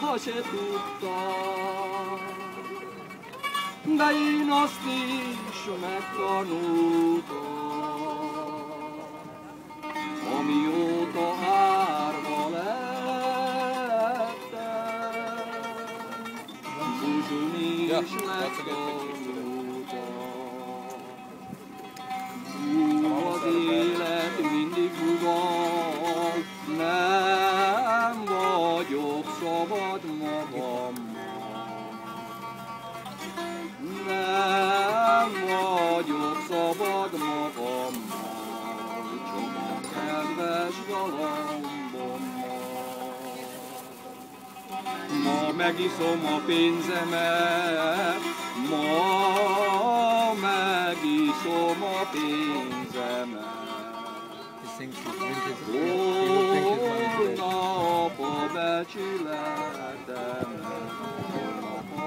soha se tudtam, de én azt is megtanultam, amióta árva lettem, búzsulni is megtanultam. Az élet mindig rugal, nem vagyok szabad magammal. Nem vagyok szabad magammal, csak a kedves galambommal. Ma megiszom a pénzemet, ma megiszom a pénzemet. Holnap a becsületemet, holnap a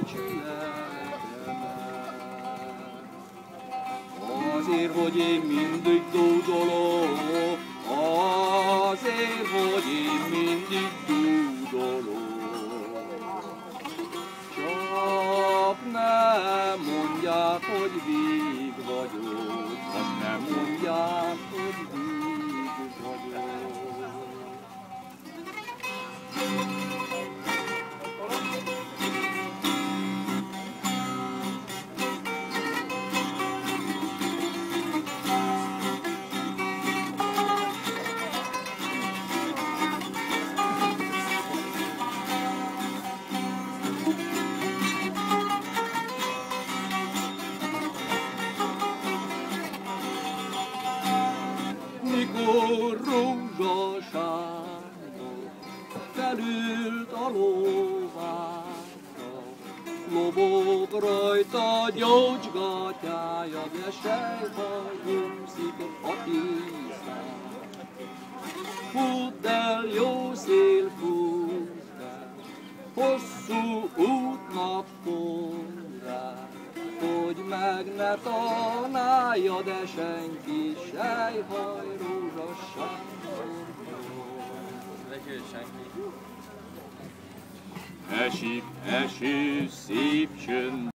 becsületemet. Azért, hogy én mindig dúdolok, azért, hogy én mindig dúdolok. Csak nem mondják, hogy vég vagyok, azt nem mondják, hogy vég vagyok. Mikor rózsasárga felült a lóvára, lobog rajta gyógygatyája, de sejhaj úszik a tízán. Fudd el, jó szél, fudd el, hosszú útnak forrás, hogy meg ne tanálja, de senki, sejhaj rózsasság. Esik eső szép csönd.